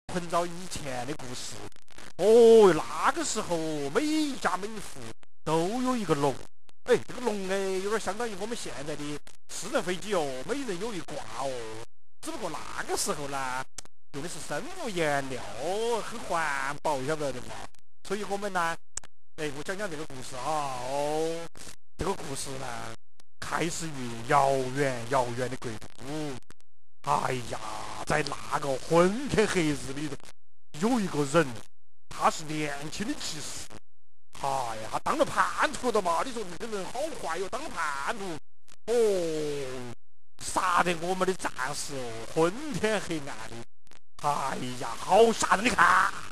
很早以前的故事。哦，那个时候每家每户都有一个龙。哎，这个龙有点相当于我们现在的私人飞机哦，每人有一挂哦。只不过那个时候呢，用的是生物颜料，很环保，晓不晓得嘛？所以我们呢，我讲讲这个故事哈。哦，这个故事呢，开始于遥远遥远的国度。哎呀，在那个昏天黑日里头，有一个人，他是年轻的骑士。哎呀，他当了叛徒的嘛？你说这个人好坏哟，当了叛徒。哦，杀得我们的战士哦，昏天黑暗的。哎呀，好吓人！你看。